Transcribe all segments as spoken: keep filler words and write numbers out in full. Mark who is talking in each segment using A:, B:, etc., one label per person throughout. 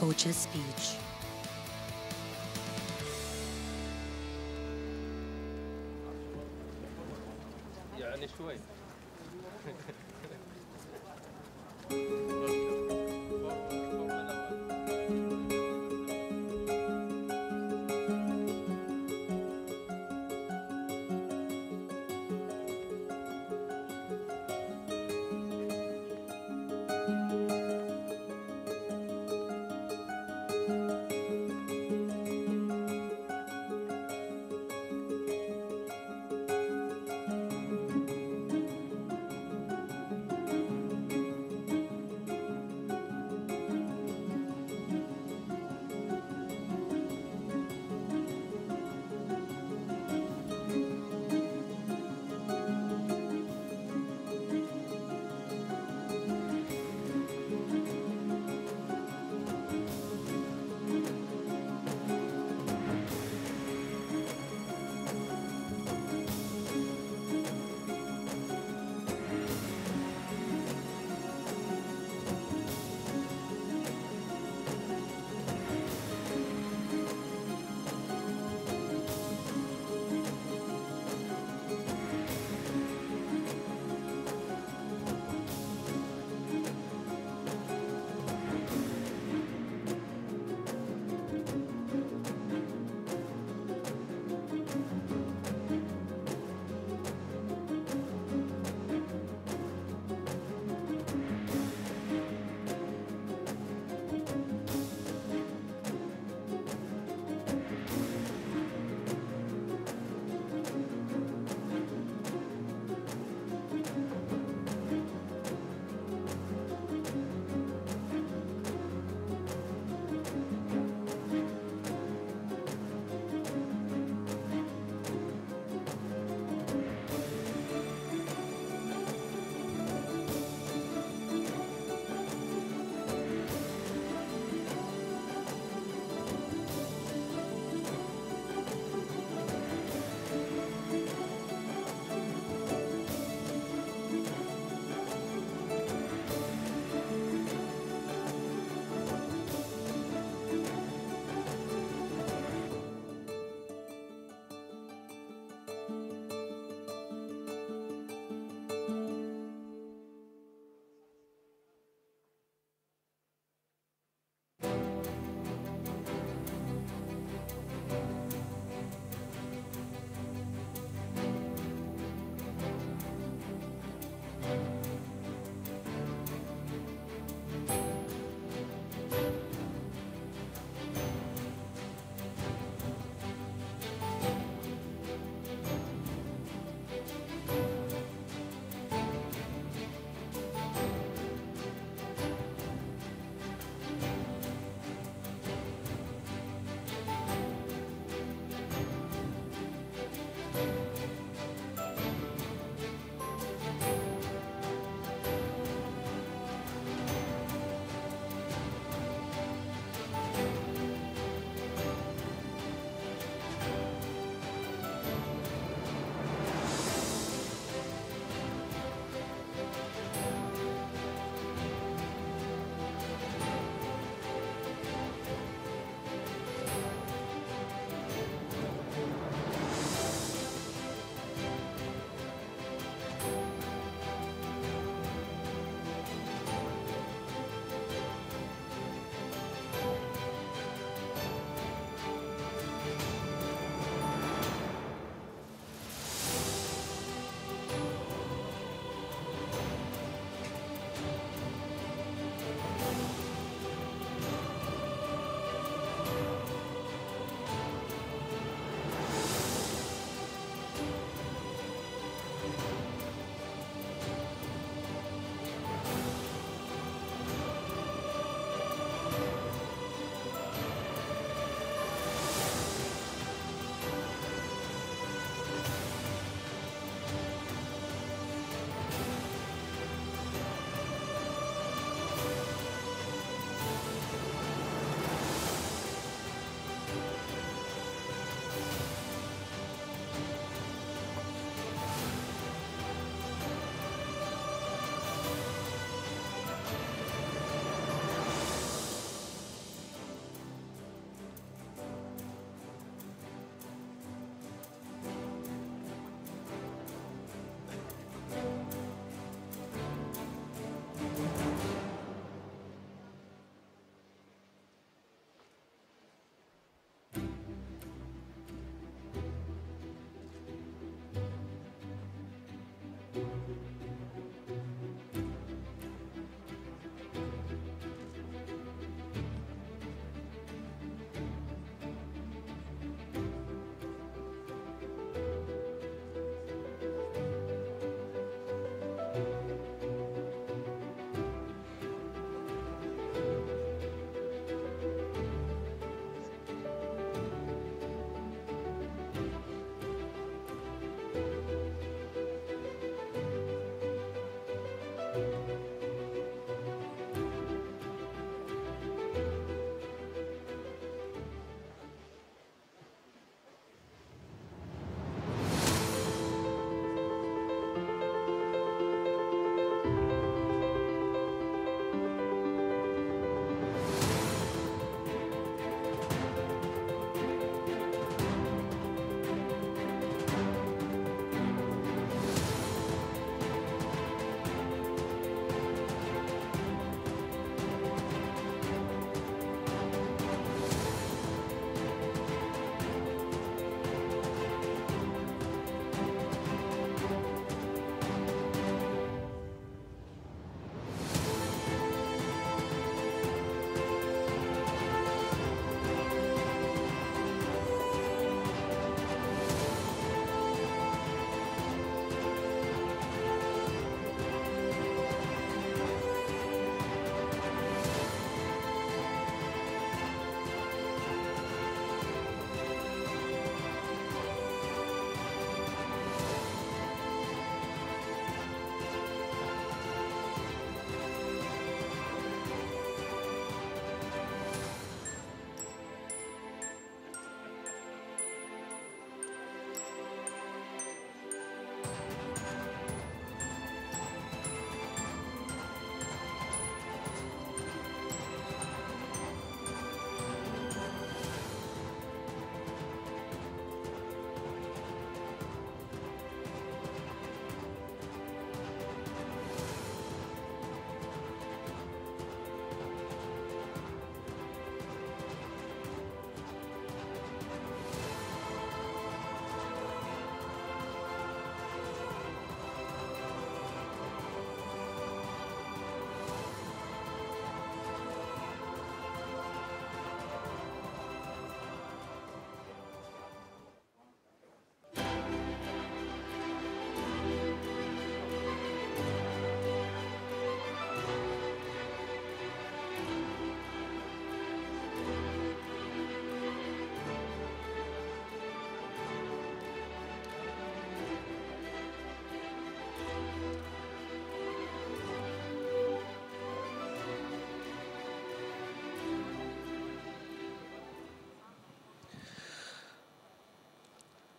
A: coach's speech.
B: يعني شوي.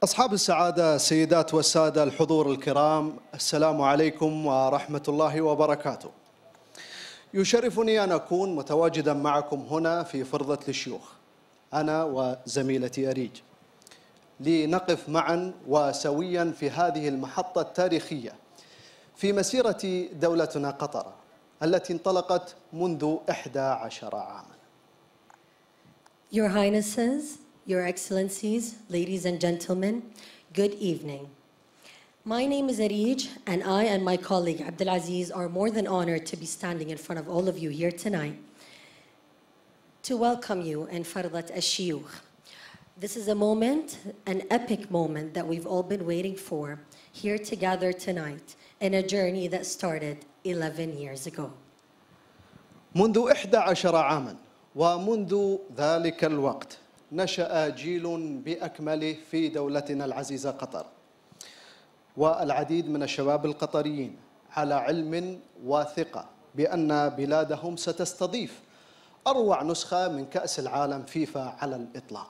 A: أصحاب السعادة، السيدات والسادة الحضور الكرام، السلام عليكم ورحمة الله وبركاته. يشرفني أن أكون متواجدا معكم هنا في فرضة الشيوخ أنا وزميلتي أريج لنقف معا وسويا في هذه المحطة التاريخية في مسيرة دولتنا قطر التي انطلقت منذ إحدى عشر عاما.
C: Your Highnesses, Your Excellencies, ladies and gentlemen, good evening. My name is Arij, and I and my colleague Abdulaziz are more than honored to be standing in front of all of you here tonight to welcome you in Fardat al-Shiyukh. This is a moment, an epic moment that we've all been waiting for, here to gather tonight in a journey that started eleven years ago.
A: منذ إحدى عشر عاما ومنذ ذلك الوقت نشأ جيل بأكمله في دولتنا العزيزة قطر، والعديد من الشباب القطريين على علم وثقة بأن بلادهم ستستضيف أروع نسخة من كأس العالم فيفا على الإطلاق.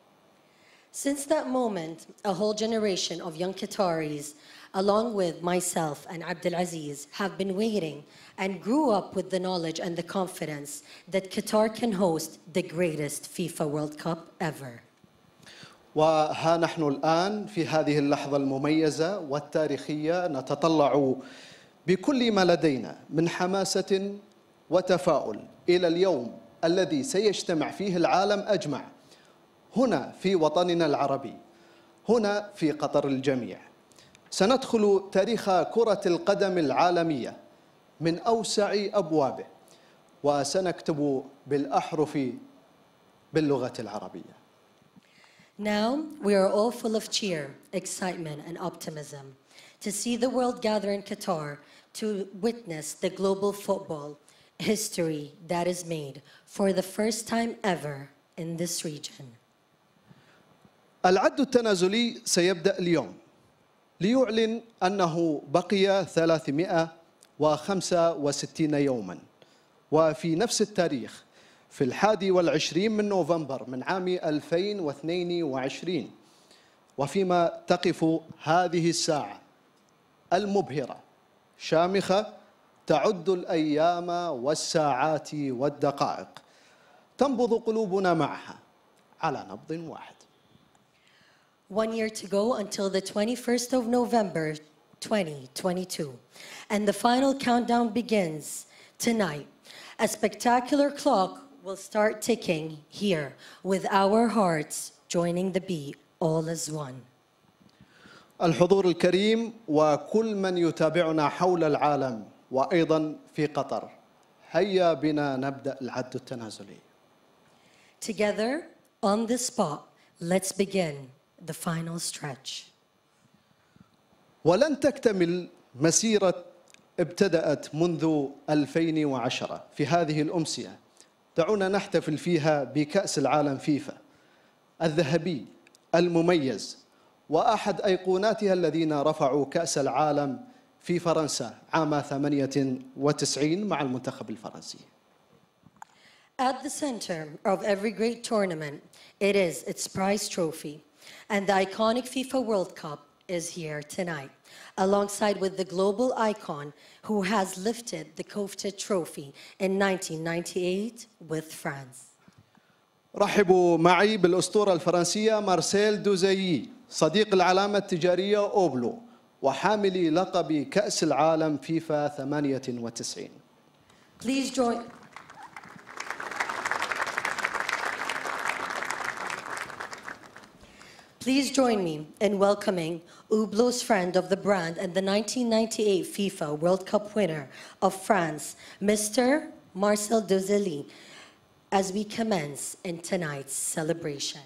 C: Since that moment, a whole generation of young Qataris, along with myself and Abdulaziz, have been waiting and grew up with the knowledge and the confidence that Qatar can host the greatest FIFA World Cup ever.
A: وها نحن الآن في هذه اللحظة المميزة والتاريخية نتطلع بكل ما لدينا من حماسة وتفاؤل إلى اليوم الذي سيجتمع فيه العالم أجمع هنا في وطننا العربي، هنا في قطر الجميع. سندخل تاريخ كرة القدم العالمية من أوسع أبوابه وسنكتب بالأحرف باللغة العربية.
C: Now, we are all full of cheer, excitement, and optimism to see the world gather in Qatar to witness the global football history that is made for the first time ever in this region.
A: العد التنازلي سيبدأ اليوم ليعلن أنه بقي ثلاثمئة وخمسة وستين يوما، وفي نفس التاريخ في الحادي والعشرين من نوفمبر من عام ألفين واثنين وعشرين، وفيما تقف هذه الساعة المبهرة شامخة تعد الأيام والساعات والدقائق، تنبض قلوبنا معها على نبض واحد.
C: One year to go until the twenty-first of November twenty twenty-two, and the final countdown begins tonight. A spectacular clock will start ticking here with our hearts joining the beat all as one.
A: الحضور الكريم وكل من يتابعنا حول العالم وأيضا في قطر، هيا بنا نبدأ العد التنازلي.
C: Together, on the spot, let's begin the final stretch.
A: ولن تكتمل مسيرة ابتدأت منذ ألفين وعشرة في هذه الأمسية دعونا نحتفل فيها بكأس العالم فيفا الذهبي المميز وأحد أيقوناتها الذين رفعوا كأس العالم في فرنسا عام ثمانية وتسعين مع المنتخب الفرنسي.
C: At the center of every great tournament, it is its prize trophy, and the iconic FIFA World Cup is here tonight, alongside with the global icon who has lifted the coveted trophy in nineteen ninety-eight with France.
A: رحبوا معي بالأسطورة الفرنسية مارسيل دوزيي، صديق العلامة التجارية أوبلو وحاملي لقب كأس العالم فيفا ثمانية وتسعين.
C: Please join Please join me in welcoming Hublot's friend of the brand and the nineteen ninety-eight FIFA World Cup winner of France, Mister Marcel Desailly, as we commence in tonight's celebration.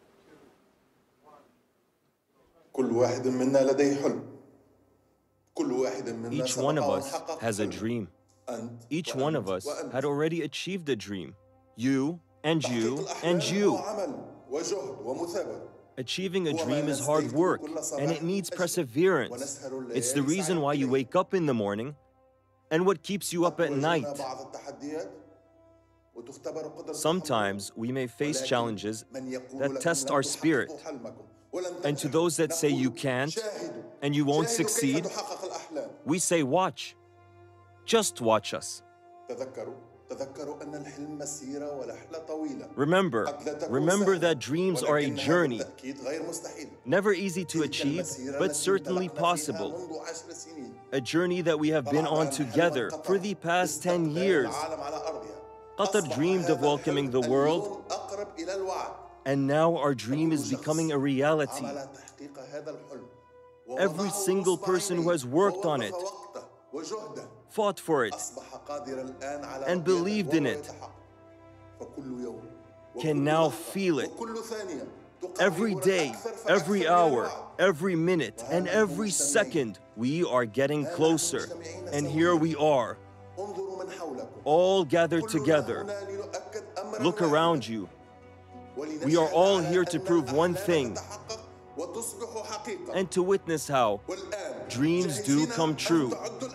D: كل واحد منا لديه حلم، كل Each one of us has a dream. Each one of us had already achieved a dream. You and you and you. Achieving a dream is hard work, and it needs perseverance. It's the reason why you wake up in the morning and what keeps you up at night. Sometimes we may face challenges that test our spirit. And to those that say you can't and you won't succeed, we say watch. Just watch us. Remember, remember that dreams are a journey. Never easy to achieve, but certainly possible. A journey that we have been on together for the past ten years. Qatar dreamed of welcoming the world, and now our dream is becoming a reality. Every single person who has worked on it, fought for it, and believed in it, can now feel it. Every day, every hour, every minute, and every second, we are getting closer. And here we are, all gathered together. Look around you. We are all here to prove one thing, and to witness how dreams do come true.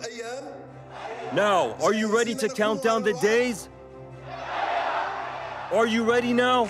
D: Now, are you ready to count down the days? Are you ready now?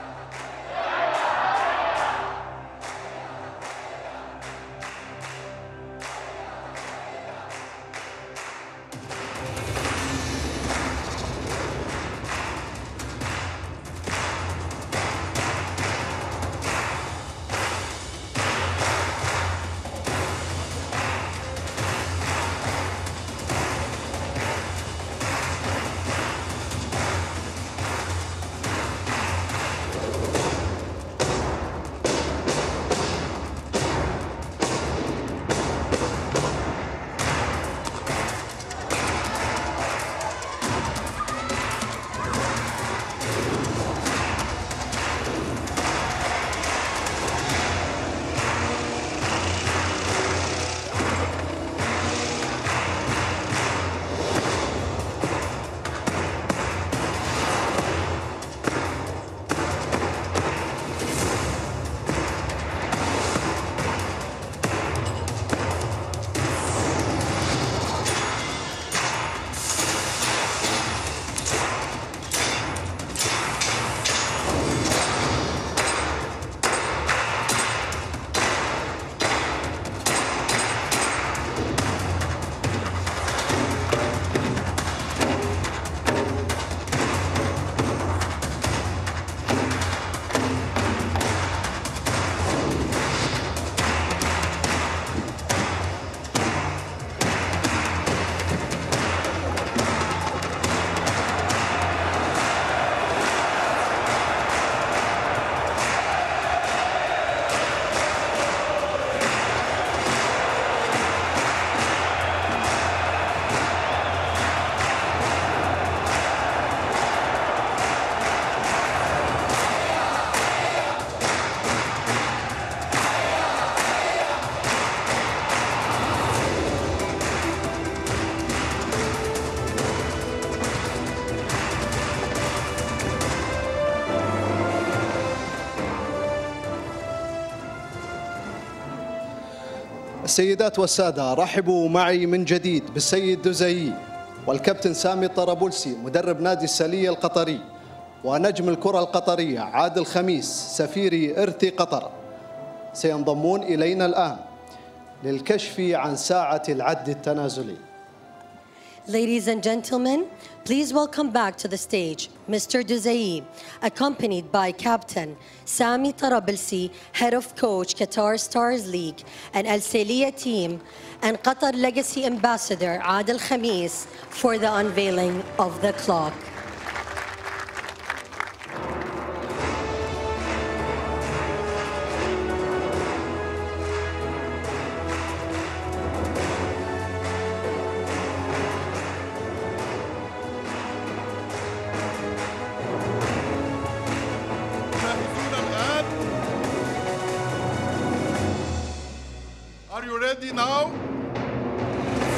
A: السيدات والسادة، رحبوا معي من جديد بالسيد دزيي والكابتن سامي الطرابلسي مدرب نادي السالية القطري، ونجم الكرة القطرية عادل خميس سفيري إرثي قطر. سينضمون إلينا الآن للكشف عن ساعة العد التنازلي.
C: Ladies and gentlemen, please welcome back to the stage Mister Duzai, accompanied by Captain Sami Tarabilsi, Head of Coach Qatar Stars League and Al Saliya team, and Qatar Legacy Ambassador Adel Khamis for the unveiling of the clock.
E: Are you ready now?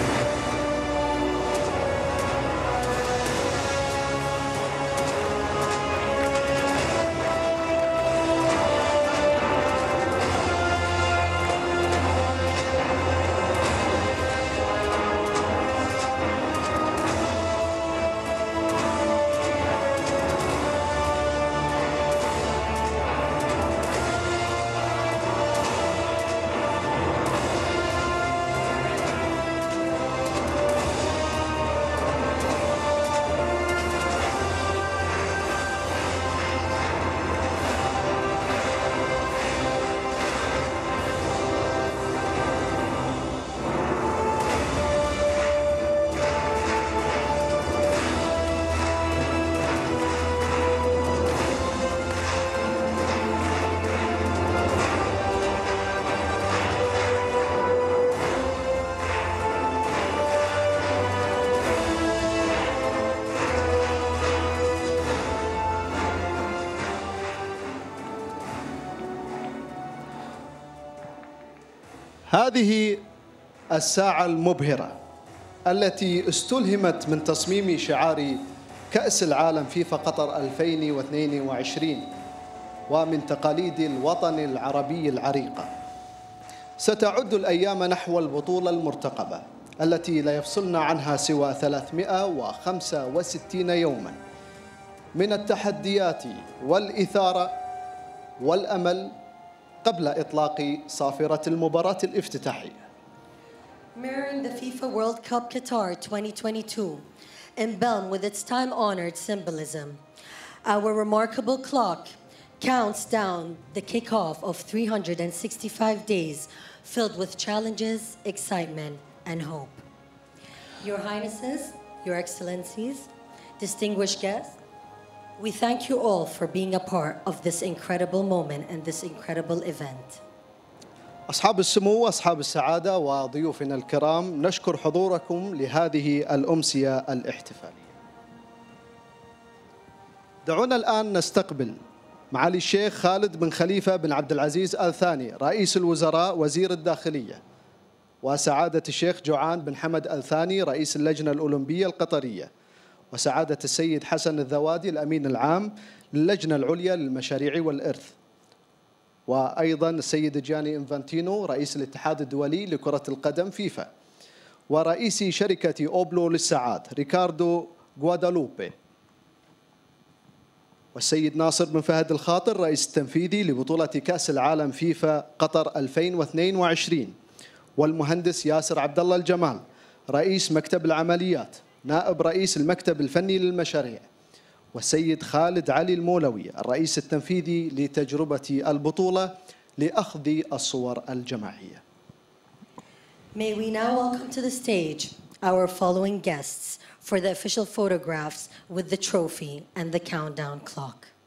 A: هذه الساعة المبهرة التي استلهمت من تصميم شعار كأس العالم فيفا قطر ألفين واثنين وعشرين ومن تقاليد الوطن العربي العريقة. ستعد الأيام نحو البطولة المرتقبة التي لا يفصلنا عنها سوى ثلاثمئة وخمسة وستين يوما من التحديات والإثارة والأمل قبل إطلاق صافرة المباراة الافتتاحية.
C: Mirroring the FIFA World Cup Qatar twenty twenty-two, emblem with its time-honored symbolism, our remarkable clock counts down the kickoff of three hundred sixty-five days filled with challenges, excitement, and hope. Your Highnesses, Your Excellencies, distinguished guests, we thank you all for being a part of this incredible moment and this incredible event.
A: أصحاب السمو وأصحاب السعادة وضيوفنا الكرام، نشكر حضوركم لهذه الأمسية الاحتفالية. دعونا الآن نستقبل معالي الشيخ خالد بن خليفة بن عبد العزيز آل ثاني رئيس الوزراء وزير الداخلية، وسعادة الشيخ جوعان بن حمد آل ثاني رئيس اللجنة الأولمبية القطرية، وسعادة السيد حسن الذوادي الأمين العام للجنة العليا للمشاريع والإرث، وأيضا السيد جياني إنفانتينو رئيس الاتحاد الدولي لكرة القدم فيفا، ورئيس شركة أوبلو للساعات ريكاردو غوادالوبي، والسيد ناصر بن فهد الخاطر رئيس التنفيذي لبطولة كأس العالم فيفا قطر ألفين واثنين وعشرين، والمهندس ياسر عبد الله الجمال رئيس مكتب العمليات نائب رئيس المكتب الفني للمشاريع، والسيد خالد علي المولوي الرئيس التنفيذي لتجربة البطولة لأخذ الصور الجماعية.
C: May we now welcome to the stage our following guests for the official photographs with the trophy and the countdown clock.